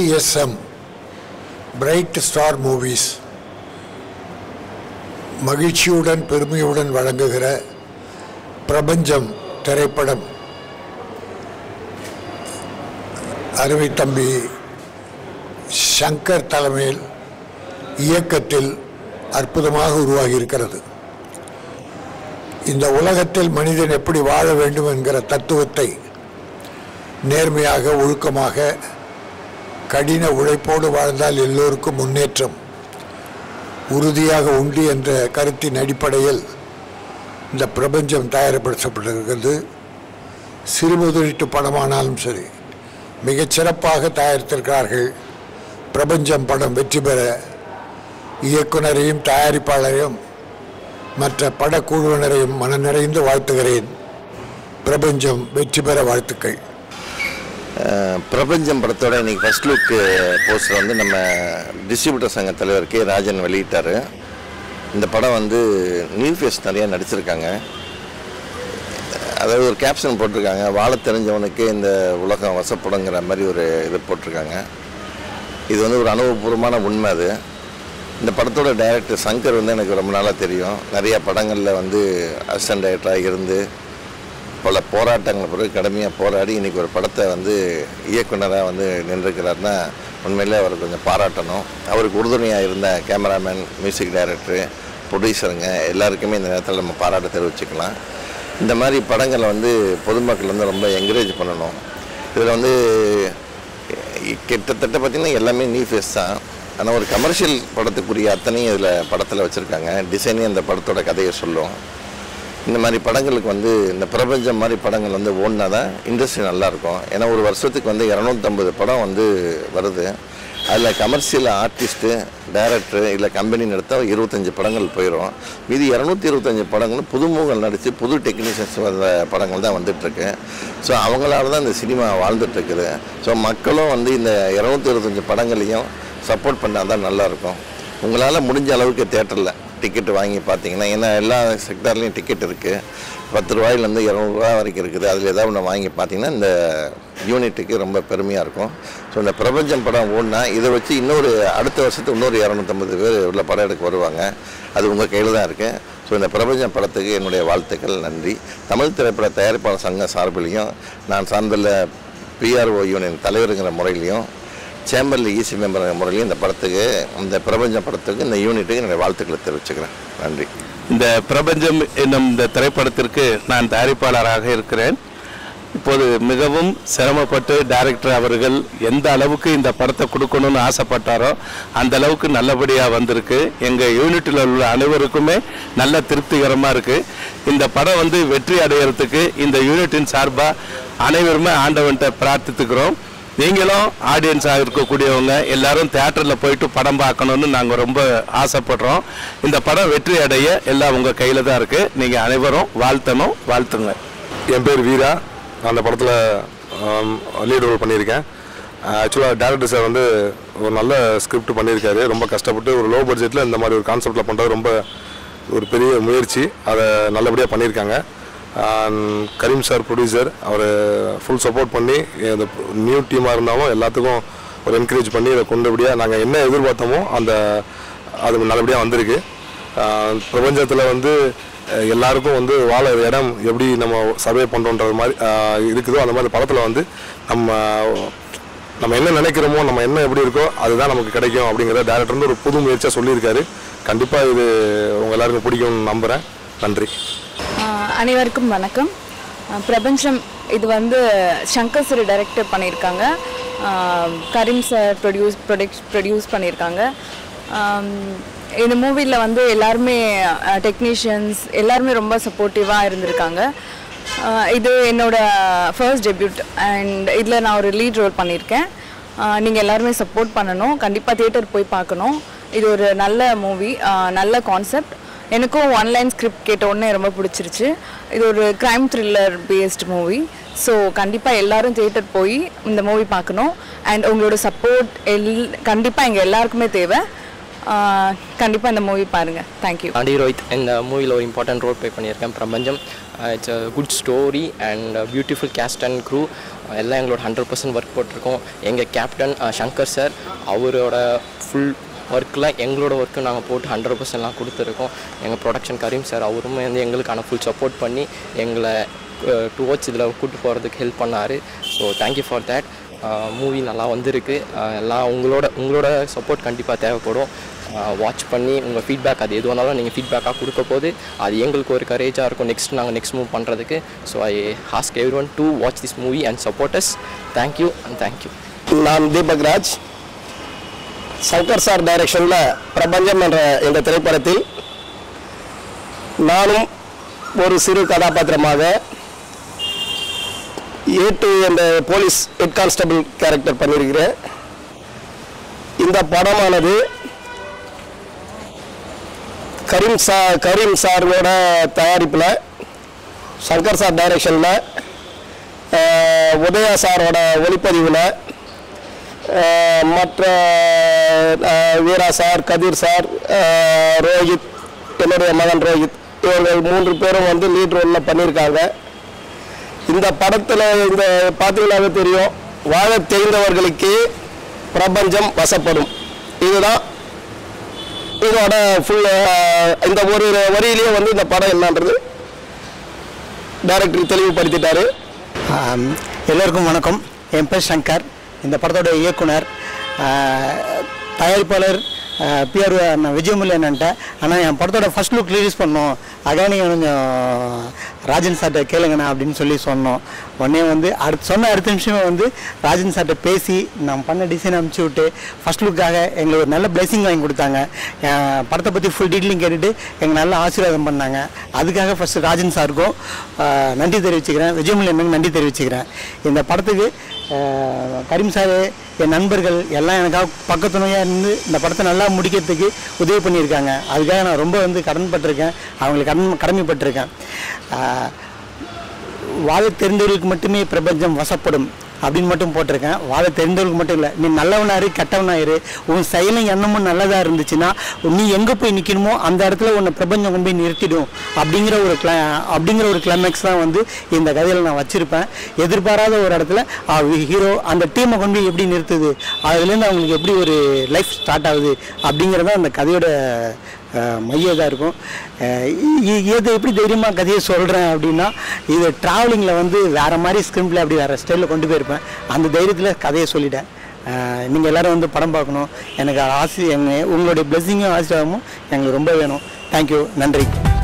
BSM bright star movies மகிழ்ச்சியுடன் பெருமையுடன் வழங்குகிற பிரபஞ்சம் திரைப்படம் அருமை தம்பி சங்கர் தலைமையில் இயக்கத்தில் அற்புதமாக உருவாகி இருக்கிறது. இந்த உலகத்தில் மனிதன் எப்படி வாழ வேண்டும் என்கிற தத்துவத்தை நேர்மையாக ஒழுக்கமாக கடின உழைப்போடு வாழ்ந்தால் எல்லோருக்கும் முன்னேற்றம் உறுதியாக உண்டு என்ற கருத்தின் அடிப்படையில் இந்த பிரபஞ்சம் தயாரிக்கப்பட்டிருக்கிறது. சிறு முதலீட்டு படமானாலும் சரி மிகச்சிறப்பாக தயாரித்திருக்கிறார்கள். பிரபஞ்சம் படம் வெற்றி பெற இயக்குனரையும் தயாரிப்பாளரையும் மற்ற படக்குழுவினரையும் மன நிறைந்து வாழ்த்துகிறேன். பிரபஞ்சம் வெற்றி பெற வாழ்த்துக்கள். பிரபஞ்சம் படத்தோட இன்றைக்கி ஃபஸ்ட் லுக் போஸ்டர் வந்து நம்ம டிஸ்ட்ரிபியூட்டர் சங்க தலைவர் கே ராஜன் வெளியிட்டார். இந்த படம் வந்து நியூ ஃபேஸ் நிறையா நடிச்சிருக்காங்க. அதாவது ஒரு கேப்ஷன் போட்டிருக்காங்க, வாழ தெரிஞ்சவனுக்கு இந்த உலகம் வசப்படுங்கிற மாதிரி ஒரு இது போட்டிருக்காங்க. இது வந்து ஒரு அனுபவபூர்வமான உண்மை. அது இந்த படத்தோட டைரக்டர் சங்கர் வந்து எனக்கு ரொம்ப நாளாக தெரியும். நிறையா படங்களில் வந்து அசிஸ்டன்ட் டைரக்டராக இருந்து பல போராட்டங்கள் பிறகு கடுமையாக போராடி இன்றைக்கி ஒரு படத்தை வந்து இயக்குனராக வந்து நின்றுக்கிறாருன்னா உண்மையிலே அவரை கொஞ்சம் பாராட்டணும். அவருக்கு உறுதுணையாக இருந்த கேமராமேன், மியூசிக் டைரக்டரு, ப்ரொடியூசருங்க எல்லாருக்குமே இந்த நேரத்தில் நம்ம பாராட்ட தெரிவிச்சுக்கலாம். இந்த மாதிரி படங்களை வந்து பொதுமக்கள் வந்து ரொம்ப என்கரேஜ் பண்ணணும். இதில் வந்து கிட்டத்தட்ட பார்த்திங்கன்னா எல்லாமே நியூ ஃபேஸ் தான். ஆனால் ஒரு கமர்ஷியல் படத்துக்குரிய அத்தனையும் இதில் படத்தில் வச்சுருக்காங்க. டிசைனே அந்த படத்தோட கதையை சொல்லும். இந்த மாதிரி படங்களுக்கு வந்து இந்த பிரபஞ்சம் மாதிரி படங்கள் வந்து ஓடினா தான் இண்டஸ்ட்ரி நல்லாயிருக்கும். ஏன்னா ஒரு வருஷத்துக்கு வந்து 250 படம் வந்து வருது. அதில் கமர்ஷியல் ஆர்டிஸ்ட்டு, டைரக்டரு இல்லை கம்பெனி நடத்த 25 படங்கள் போயிடும். மீதி 225 படங்களும் புதுமுகங்கள் நடித்து புது டெக்னீஷியன்ஸ் வந்த படங்கள் தான் வந்துட்டுருக்கு. ஸோ அவங்களால தான் இந்த சினிமா வாழ்ந்துட்டுருக்குது. ஸோ மக்களும் வந்து இந்த 225 படங்களையும் சப்போர்ட் பண்ணால் தான் நல்லாயிருக்கும். உங்களால் முடிஞ்ச அளவுக்கு தேட்டரில் டிக்கெட்டு வாங்கி பார்த்தீங்கன்னா, ஏன்னா எல்லா செக்டார்லேயும் டிக்கெட் இருக்குது. 10 ரூபாயிலேருந்து 200 ரூபா வரைக்கும் இருக்குது. அதில் ஏதாவது ஒன்று வாங்கி பார்த்தீங்கன்னா இந்த யூனிட்டுக்கு ரொம்ப பெருமையாக இருக்கும். ஸோ இந்த பிரபஞ்சம் படம் ஓடினா இதை வச்சு இன்னொரு அடுத்த வருஷத்துக்கு இன்னொரு 250 பேர் உள்ள படம் எடுக்க வருவாங்க. அது உங்கள் கையில் தான் இருக்குது. ஸோ இந்த பிரபஞ்சம் படத்துக்கு என்னுடைய வாழ்த்துக்கள், நன்றி. தமிழ் திரைப்பட தயாரிப்பாளர் சங்க சார்பிலையும் நான் சார்ந்துள்ள PRO யூனியன் தலைவருங்கிற முறையிலையும் சேம்பரில் ஈசி மெம்பர் முறையிலையும் இந்த படத்துக்கு, இந்த பிரபஞ்சம் படத்துக்கு, இந்த யூனிட்டுக்கு என்னுடைய வாழ்த்துக்களை தெரிவிச்சுக்கிறேன். நன்றி. இந்த பிரபஞ்சம் என்னும் இந்த திரைப்படத்திற்கு நான் தயாரிப்பாளராக இருக்கிறேன். இப்போது மிகவும் சிரமப்பட்டு டைரக்டர் அவர்கள் எந்த அளவுக்கு இந்த படத்தை கொடுக்கணும்னு ஆசைப்பட்டாரோ அந்த அளவுக்கு நல்லபடியாக வந்திருக்கு. எங்கள் யூனிட்டில் உள்ள அனைவருக்குமே நல்ல திருப்திகரமாக இருக்குது. இந்த படம் வந்து வெற்றி அடைகிறதுக்கு இந்த யூனிட்டின் சார்பாக அனைவருமே ஆண்டவன்கிட்ட பிரார்த்தித்துக்கிறோம். நீங்களும் ஆடியன்ஸாக இருக்கக்கூடியவங்க எல்லாரும் தியேட்டரில் போயிட்டு படம் பார்க்கணுன்னு நாங்கள் ரொம்ப ஆசைப்படுறோம். இந்த படம் வெற்றி அடைய எல்லாம் உங்கள் கையில் தான் இருக்குது. நீங்கள் அனைவரும் வாழ்த்தணும், வாழ்த்துங்க. என் பேர் வீரா. நான் அந்த படத்தில் லீட் ரோல் பண்ணியிருக்கேன். ஆக்சுவலாக டேரக்டர் சார் வந்து ஒரு நல்ல ஸ்கிரிப்ட் பண்ணியிருக்காரு. ரொம்ப கஷ்டப்பட்டு ஒரு லோ பட்ஜெட்டில் இந்த மாதிரி ஒரு கான்செப்டில் பண்ணுறது ரொம்ப ஒரு பெரிய முயற்சி. அதை நல்லபடியாக பண்ணியிருக்காங்க. கரீம் சார் ப்ரொடியூசர், அவர் ஃபுல் சப்போர்ட் பண்ணி இந்த நியூ டீமாக இருந்தாலும் எல்லாத்துக்கும் ஒரு என்கரேஜ் பண்ணி இதை கொண்டபடியாக நாங்கள் என்ன எதிர்பார்த்தோமோ அது நல்லபடியாக வந்திருக்கு. பிரபஞ்சத்தில் வந்து எல்லாருக்கும் வந்து வாழ இடம் எப்படி நம்ம சர்வே பண்ணுறோன்றது மாதிரி இருக்குதோ அந்த மாதிரி படத்தில் வந்து நம்ம என்ன நினைக்கிறோமோ, நம்ம என்ன எப்படி இருக்கோ அதுதான் நமக்கு கிடைக்கும் அப்படிங்கிற டைரக்டர் வந்து ஒரு புது முயற்சியாக சொல்லியிருக்காரு. கண்டிப்பாக இது உங்கள் எல்லாருக்கும் பிடிக்கும்னு நம்புகிறேன். நன்றி. அனைவருக்கும் வணக்கம். பிரபஞ்சம் இது வந்து சங்கர் சார் டைரக்டர் பண்ணியிருக்காங்க. கரீம் சார் ப்ரொடியூஸ் பண்ணியிருக்காங்க. இந்த மூவியில் வந்து எல்லாருமே டெக்னீஷியன்ஸ் எல்லாருமே ரொம்ப சப்போர்ட்டிவாக இருந்திருக்காங்க. இது என்னோடய ஃபர்ஸ்ட் டெபியூட் அண்ட் இதில் நான் ஒரு லீட் ரோல் பண்ணியிருக்கேன். நீங்கள் எல்லாருமே சப்போர்ட் பண்ணணும். கண்டிப்பாக தியேட்டர் போய் பார்க்கணும். இது ஒரு நல்ல மூவி, நல்ல கான்செப்ட். எனக்கும் ஒன்லைன் ஸ்கிரிப்ட் கேட்ட உடனே ரொம்ப பிடிச்சிருச்சு. இது ஒரு crime thriller based movie. So கண்டிப்பாக எல்லோரும் தியேட்டர் போய் இந்த மூவி பார்க்கணும். அண்ட் உங்களோட சப்போர்ட் கண்டிப்பாக எங்கள் எல்லாருக்குமே தேவை. கண்டிப்பாக இந்த மூவி பாருங்கள். தேங்க்யூ. ரோஹித் இந்த மூவியில் ஒரு இம்பார்ட்டன்ட் ரோல் ப்ளே பண்ணியிருக்கேன். Prapancham it's a good story and beautiful cast and crew. எல்லாம் எங்களோட 100% ஒர்க் போட்டிருக்கோம். எங்கள் கேப்டன் சங்கர் சார் அவரோட ஃபுல் ஒர்க்கில் எங்களோட ஒர்க்கு நாங்கள் போட்டு 100%லாம் கொடுத்துருக்கோம். எங்கள் ப்ரொடக்ஷன் கரீம் சார் அவருமே வந்து எங்களுக்கான ஃபுல் சப்போர்ட் பண்ணி எங்களை டுவோர்ட்ஸ் இதில் கூப்பிட்டு போகிறதுக்கு ஹெல்ப் பண்ணார். So thank you for that. Movie நல்லா வந்திருக்கு. எல்லாம் உங்களோட சப்போர்ட் கண்டிப்பாக தேவைப்படும். வாட்ச் பண்ணி உங்கள் ஃபீட்பேக் அது எது வேணாலும் நீங்கள் ஃபீட்பேக்காக கொடுக்க போது அது எங்களுக்கு ஒரு கரேஜாக இருக்கும் நெக்ஸ்ட் மூவ் பண்ணுறதுக்கு. So I ask everyone to watch this movie and support us. Thank you and thank you. நான் தீபக் ராஜ். சங்கர் சார் டைரக்ஷனில் பிரபஞ்சம் என்ற இந்த திரைப்படத்தில் நானும் ஒரு சிறு கதாபாத்திரமாக ஏட்டு என்ற போலீஸ் ஹெட் கான்ஸ்டபிள் கேரக்டர் பண்ணியிருக்கிறேன். இந்த படமானது கரீம் சாரோட தயாரிப்பில் சங்கர் சார் டைரக்ஷனில் உதயா சாரோட ஒளிப்பதிவில் மற்ற வீரா சார், கதிர் சார், ரோஹித், என்னுடைய மகன் ரோஹித், இவர்கள் 3 பேரும் வந்து லீட் ரோலில் பண்ணியிருக்காங்க. இந்த படத்தில் இந்த பார்த்தீங்கன்னாவே தெரியும், வாழ தெரிந்தவர்களுக்கு பிரபஞ்சம் வசப்படும். இதுதான் இதோட ஃபுல். இந்த ஒரு வரியிலேயே வந்து இந்த படம் என்னன்றது டைரக்டர் தெளிவுபடுத்திட்டாரு. எல்லோருக்கும் வணக்கம். என் பேர் சங்கர். இந்த படத்தோட இயக்குனர் தயாரிப்பாளர் பிஆர் விஜயமுல்லை என்னன்ட்ட. ஆனால் என் படத்தோட ஃபர்ஸ்ட் லுக் ரிலீஸ் பண்ணோம், அதான் நீங்கள் கொஞ்சம் ராஜன் சார்கிட்ட கேளுங்கண்ணா அப்படின்னு சொன்னோம். உடனே வந்து அடுத்த நிமிஷமே வந்து ராஜன் சார்கிட்ட பேசி நான் பண்ண டிசைன் அனுப்பிச்சி விட்டு ஃபர்ஸ்ட் லுக்காக எங்களுக்கு ஒரு நல்ல பிளெஸிங் வாங்கி கொடுத்தாங்க. படத்தை பற்றி ஃபுல் டீட்டெயிலும் கேட்டுட்டு எங்கள் நல்ல ஆசீர்வாதம் பண்ணாங்க. அதுக்காக ஃபஸ்ட்டு ராஜன் சாருக்கும் நன்றி தெரிவிச்சுக்கிறேன், விஜயமுல்லை எனக்கு நன்றி தெரிவிச்சுக்கிறேன். இந்த படத்துக்கு கரீம் சார், என் நண்பர்கள் எல்லாம் எனக்காக பக்கத்துணையாக இருந்து இந்த படத்தை நல்லா முடிக்கிறதுக்கு உதவி பண்ணியிருக்காங்க. அதுக்காக நான் ரொம்ப வந்து கடன்பட்டிருக்கேன், அவங்களுக்கு கடமைப்பட்டிருக்கேன். வாழ தெரிந்தவர்களுக்கு மட்டுமே பிரபஞ்சம் வசப்படும் அப்படின்னு மட்டும் போட்டிருக்கேன். வாழ தெரிந்தவர்களுக்கு மட்டும் இல்லை, நீ நல்லவனாரு கெட்டவனாயிரு, உன் செயலும் எண்ணமும் நல்லதாக இருந்துச்சுன்னா நீ எங்கே போய் நிற்கணுமோ அந்த இடத்துல உன்னை பிரபஞ்சம் கொண்டு போய் நிறுத்திடும் அப்படிங்கிற ஒரு கிளைமேக்ஸ் தான் வந்து இந்த கதையில் நான் வச்சுருப்பேன். எதிர்பாராத ஒரு இடத்துல ஹீரோ அந்த டீமை கொண்டு போய் எப்படி நிறுத்துது, அதுலேருந்து அவங்களுக்கு எப்படி ஒரு லைஃப் ஸ்டார்ட் ஆகுது அப்படிங்கிறத அந்த கதையோட மையம் இதாக இருக்கும். இதை எப்படி தைரியமாக கதையை சொல்கிறேன் அப்படின்னா, இது ட்ராவலிங்கில் வந்து வேறு மாதிரி ஸ்கிரிப்டில் அப்படி வேறு ஸ்டைலில் கொண்டு போயிருப்பேன். அந்த தைரியத்தில் கதையை சொல்லிட்டேன். நீங்கள் எல்லோரும் வந்து படம் பார்க்கணும். எனக்கு உங்களுடைய பிளெஸிங்கும் ஆசீர்வாதமும் எங்களுக்கு ரொம்ப வேணும். தேங்க்யூ, நன்றி.